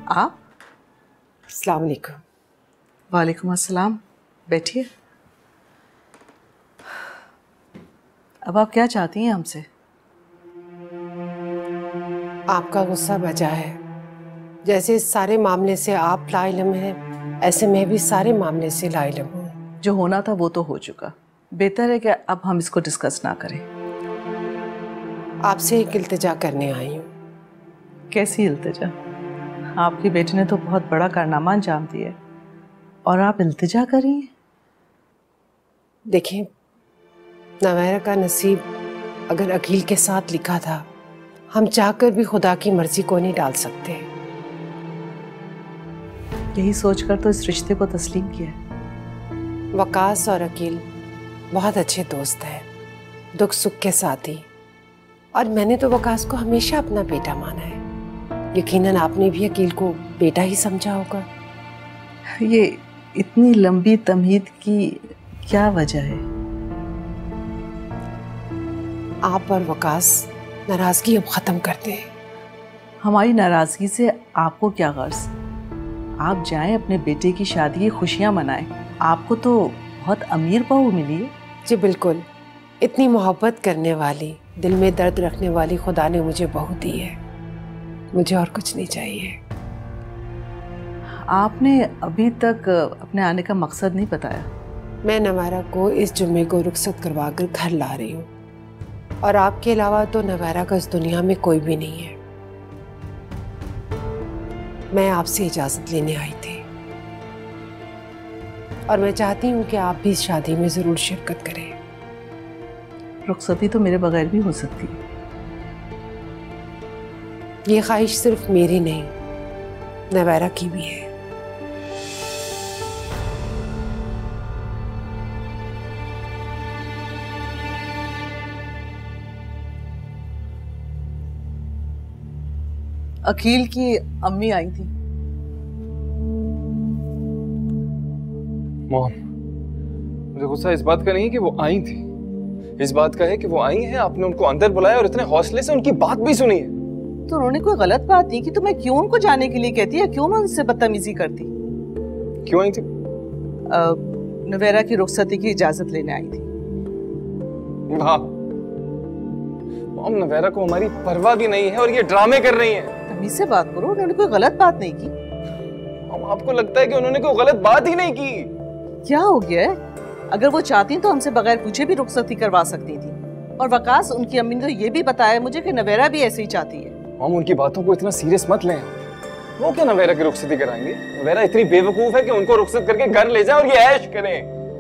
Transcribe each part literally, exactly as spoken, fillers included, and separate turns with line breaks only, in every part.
आप?
अस्सलाम वालेकुम।
वालेकुम अस्सलाम, बैठिए। अब आप क्या चाहती हैं हमसे?
आपका गुस्सा बचा है। जैसे इस सारे मामले से आप लाइलम हैं, ऐसे मैं भी सारे मामले से लाइलम हूँ।
जो होना था वो तो हो चुका। बेहतर है कि अब हम इसको डिस्कस ना करें।
आपसे एक इल्तिजा करने आई हूँ।
कैसी इल्तिजा? आपकी बेटी ने तो बहुत बड़ा कारनामा अंजाम दिया है और आप इल्तिजा कर रही हैं?
देखें, नवैरा का नसीब अगर अकील के साथ लिखा था, हम चाहकर भी खुदा की मर्जी को नहीं डाल सकते।
यही सोचकर तो इस रिश्ते को तस्लीम किया है।
वकास और अकील बहुत अच्छे दोस्त हैं, दुख सुख के साथी, और मैंने तो वकास को हमेशा अपना बेटा माना है। यकीनन आपने भी अकील को बेटा ही समझा होगा।
ये इतनी लंबी तमहीद की क्या वजह है?
आप और वकास नाराजगी अब खत्म करते हैं।
हमारी नाराजगी से आपको क्या गर्ज? आप जाएं, अपने बेटे की शादी की खुशियां मनाएं। आपको तो बहुत अमीर बहू मिली है।
जी बिल्कुल, इतनी मोहब्बत करने वाली, दिल में दर्द रखने वाली खुदा ने मुझे बहू दी है। मुझे और कुछ नहीं चाहिए।
आपने अभी तक अपने आने का मकसद नहीं बताया।
मैं नवारा को इस जुम्मे को रुखसत करवा कर घर ला रही हूँ, और आपके अलावा तो नवारा का इस दुनिया में कोई भी नहीं है। मैं आपसे इजाजत लेने आई थी, और मैं चाहती हूँ कि आप भी इस शादी में जरूर शिरकत करें।
रुखसती तो मेरे बगैर भी हो सकती है।
ये ख्वाहिश सिर्फ मेरी नहीं, नवारा की भी है।
अकील की अम्मी आई थी।
मॉम, मुझे गुस्सा इस बात का नहीं है कि वो आई थी, इस बात का है कि वो आई हैं, आपने उनको अंदर बुलाया और इतने हौसले से उनकी बात भी सुनी है।
तो उन्होंने कोई गलत बात नहीं की तो मैं क्यों उनको जाने के लिए कहती, या क्यों मैं उनसे बदतमीजी करती?
क्यों आई थी?
नवेरा की रुखसती की इजाजत लेने आई थी।
वाह मॉम, नवेरा को हमारी परवाह भी नहीं है और ये ड्रामे कर रही हैं।
तमीज से बात करो, उन्होंने कोई गलत बात नहीं की।
मॉम, आपको लगता है कि उन्होंने कोई गलत बात ही नहीं की?
क्या हो गया है? अगर वो चाहती तो हमसे बगैर पूछे भी रुखसती करवा सकती थी। और वकास, उनकी अम्मी ने तो ये भी बताया मुझे कि नवेरा भी ऐसे ही चाहती है।
मॉम, उनकी बातों को इतना सीरियस मत लें। वो क्या नवेरा की रुखसती कराएंगे? नवेरा इतनी बेवकूफ है कि उनको रुखसत करके घर ले जाए और ये ऐश करें।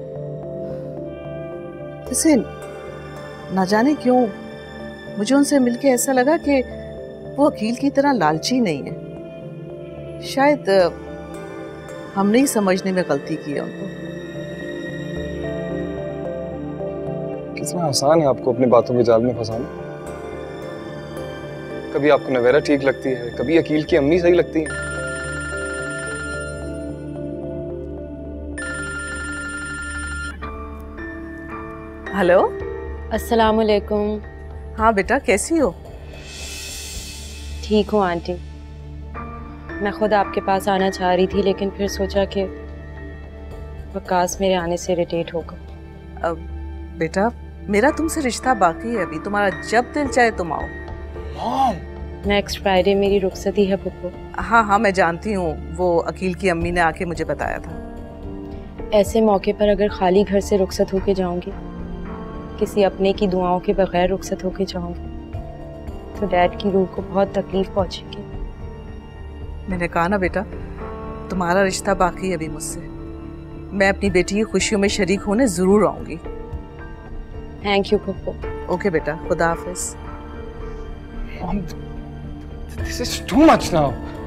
इसे ना जाने क्यों मुझे उनसे मिलके ऐसा लगा कि वो अकील की तरह लालची नहीं है। शायद हमने ही समझने में गलती की है उनको।
कितना आसान है आपको अपनी बातों के जाल में फंसाना। कभी आपको नवेरा ठीक लगती है, कभी अकील की अम्मी सही लगती है।
हेलो,
अस्सलाम वालेकुम।
हाँ बेटा, कैसी हो?
ठीक हूँ आंटी। मैं खुद आपके पास आना चाह रही थी, लेकिन फिर सोचा कि वकास मेरे आने से इरिटेट होगा।
अब बेटा, मेरा तुमसे रिश्ता बाकी है अभी। तुम्हारा जब दिल चाहे तुम आओ।
नेक्स्ट फ्राइडे मेरी रुखसती है पुप्पो।
हाँ हाँ मैं जानती हूँ, वो अकील की अम्मी ने आके मुझे बताया था।
ऐसे मौके पर अगर खाली घर से रुखसत होके जाऊंगी, किसी अपने की दुआओं के बगैर रुखसत होके जाऊंगी, तो डैड की रूह को बहुत तकलीफ पहुंचेगी।
मैंने कहा ना बेटा, तुम्हारा रिश्ता बाकी है अभी मुझसे। मैं अपनी बेटी की खुशियों में शरीक होने जरूर आऊंगी।
Thank you पुप्पो।
ओके बेटा, खुदा हाफिज।
This is too much now.